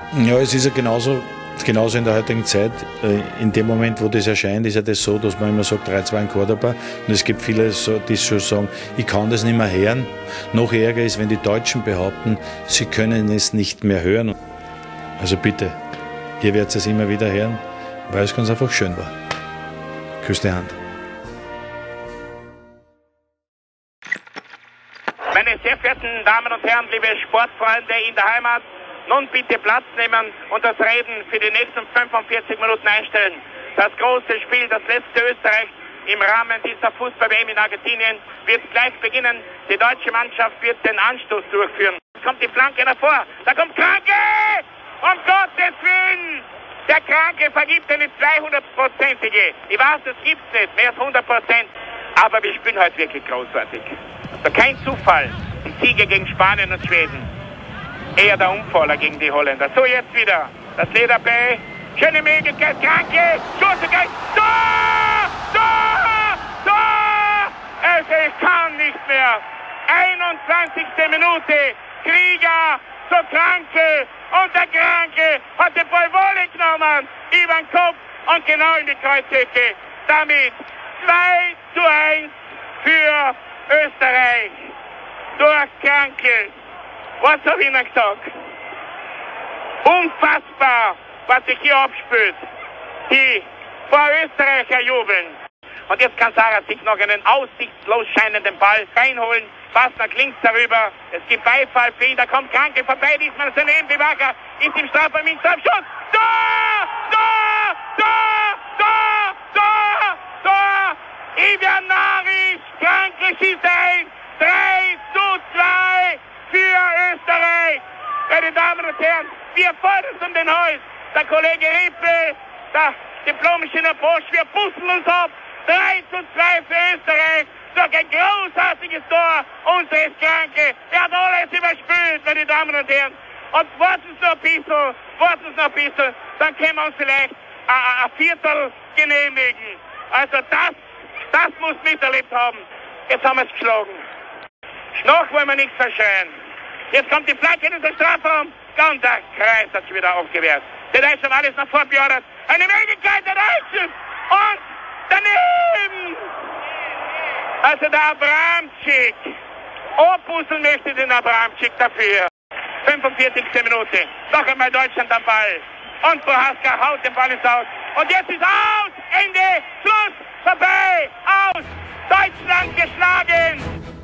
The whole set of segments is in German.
Ja, es ist ja genauso in der heutigen Zeit. In dem Moment, wo das erscheint, ist ja das so, dass man immer sagt, 3-2 in Cordoba. Und es gibt viele, die schon sagen, ich kann das nicht mehr hören. Noch ärger ist, wenn die Deutschen behaupten, sie können es nicht mehr hören. Also bitte, ihr werdet es immer wieder hören, weil es ganz einfach schön war. Küss die Hand. Meine sehr verehrten Damen und Herren, liebe Sportfreunde in der Heimat, nun bitte Platz nehmen und das Reden für die nächsten 45 Minuten einstellen. Das große Spiel, das letzte Österreich im Rahmen dieser Fußball-WM in Argentinien wird gleich beginnen. Die deutsche Mannschaft wird den Anstoß durchführen. Es kommt die Flanke nach vor, da kommt Kranke! Um Gottes Willen! Der Kranke vergibt eine 200-prozentige. Ich weiß, das gibt's nicht, mehr als 100%. Aber wir spielen heute wirklich großartig. Also kein Zufall, die Siege gegen Spanien und Schweden. Eher der Umfaller gegen die Holländer. So, jetzt wieder das Lederbei. Schöne Möglichkeit, Kranke, Schussgeist, Tor! Tor! Tor! Also ich kann nicht mehr. 21. Minute, Krieger zur Kranke und der Kranke hat den Ball Wolle genommen über den Kopf und genau in die Kreuzhecke. Damit 2:1 für Österreich. Durch Kranke. Was habe ich Ihnen gesagt? Unfassbar, was sich hier abspielt. Die Vor-Österreicher jubeln. Und jetzt kann Sarah sich noch einen aussichtslos scheinenden Ball reinholen. Pass nach links darüber. Es gibt Beifall für ihn. Da kommt Kranke vorbei. Diesmal ist er neben die Wacker. Ist im Strafraum, im Schuss. Tor! Tor! Tor! Tor! Tor! Tor! Ivan Naric. Kranke schießt ein. 3:2 für Österreich. Meine Damen und Herren, wir fordern es um den Hals. Der Kollege Rippel, der Diplom-Ingenieur Bosch, wir bussen uns ab. 3:2 für Österreich. Durch ein großartiges Tor unseres Kranke. Er hat alles überspült, meine Damen und Herren. Und warten Sie noch ein bisschen, dann können wir uns vielleicht ein Viertel genehmigen. Also das muss miterlebt haben. Jetzt haben wir es geschlagen. Noch wollen wir nichts verschreien. Jetzt kommt die Flanke in den Strafraum. Und der Kreis hat sich wieder aufgewehrt. Der Deutsche haben alles nach vorn beordert. Eine Möglichkeit der Deutschen. Und daneben. Also der Abramczyk. Opusseln möchte den Abramczyk dafür. 45. Minute. Noch einmal Deutschland am Ball. Und Prohaska haut den Ball ins Aus. Und jetzt ist aus. Ende. Schluss. Vorbei. Aus. Deutschland geschlagen.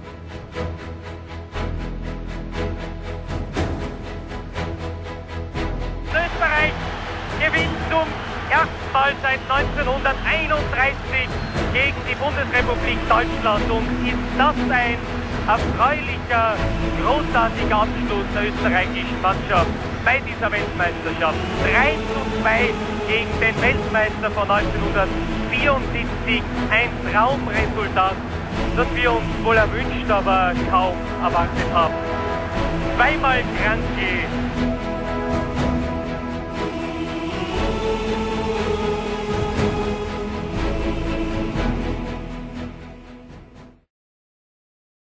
Österreich gewinnt zum ersten Mal seit 1931 gegen die Bundesrepublik Deutschland und ist das ein erfreulicher, großartiger Abschluss der österreichischen Mannschaft bei dieser Weltmeisterschaft. 3:2 gegen den Weltmeister von 1974, ein Traumresultat, das wir uns wohl erwünscht, aber kaum erwartet haben. Zweimal Kranke.